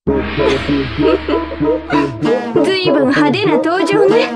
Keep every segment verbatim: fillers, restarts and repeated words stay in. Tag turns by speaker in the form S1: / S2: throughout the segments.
S1: ずいぶん派手な登場ね。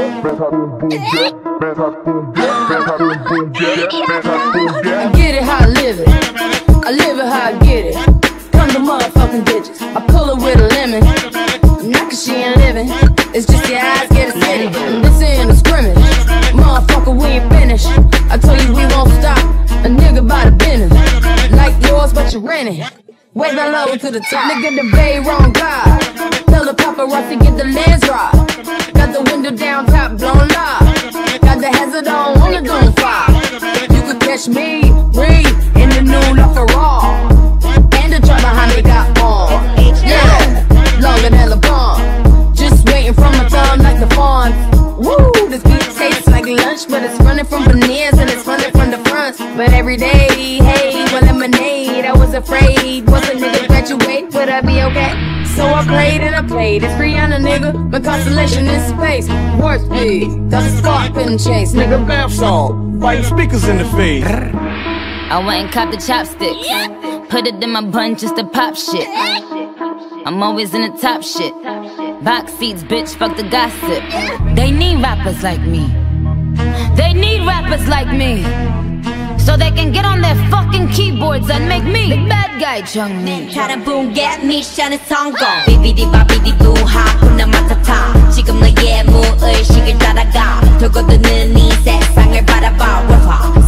S2: Get it how I live it. I live it how I get it. Come to motherfucking bitches. I pull it with a lemon. Not cause she ain't living. It's just your eyes get a city. This ain't a scrimmage. Motherfucker, we ain't finished. I told you we won't stop. A nigga by the business. Like yours, but you renting. Wave that low to the top. Nigga, the bay wrong guy. Tell the paparazzi get the lens right. Got the window down, top blown up. Got the hazard on, on the doom fire. You could catch me, breathe, in the new LaFerrari. And the truck behind me got on. Yeah, longer than LeBron. Just waiting from my thumb like the fawn. Woo, this beat tastes like lunch, but it's running from veneers and it's running from the front. But every day, hey, well, lemonade, I was afraid. Was a nigga graduate, would I be okay? So I prayed and I played. It's Rihanna, nigga. My constellation in space. Warp speed, does a spark couldn't chase. Nigga, bath salt, fighting speakers in the face.
S3: I went and copped the chopsticks. Put it in my bun just to pop shit. I'm always in the top shit. Box seats, bitch, fuck the gossip. They need rappers like me. They need rappers like me. So they can get on their fucking keyboards and make me the bad guy, Junhyung.
S4: 다른 분께 미션은 성공. 비비디바비디부하 훈남 맡아타. 지금 너의 무의식을 따라가. 돌고 도는 이 세상을 바라봐.